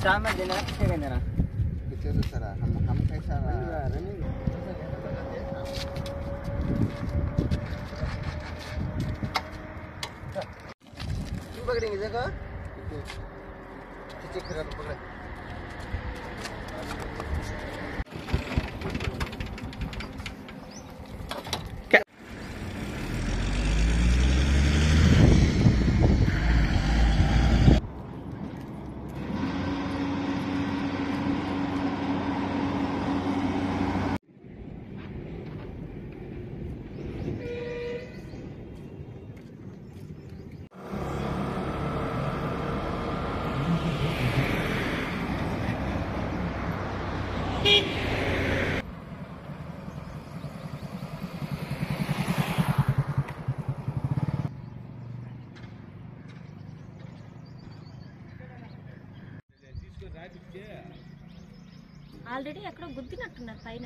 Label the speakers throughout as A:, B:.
A: शाम में देना क्या देना
B: पीछे से सरा हम कैसा रनिंग तू पकड़ेंगे जगह पीछे खड़ा पकड़
C: ఆల్రెడీ ఎక్కడో గుద్దినట్టున్నారు పైన.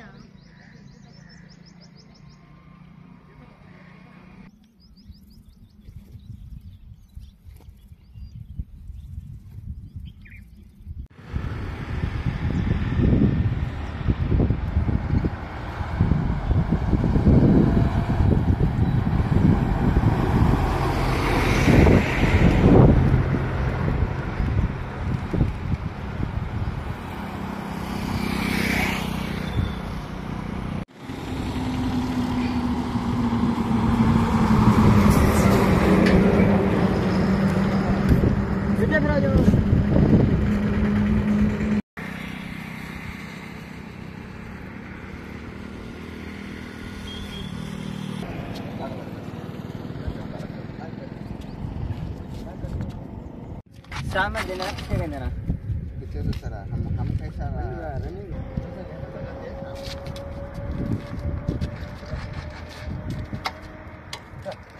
A: शाम में देना क्या देना
B: पीछे से सरा हम कैसा रनिंग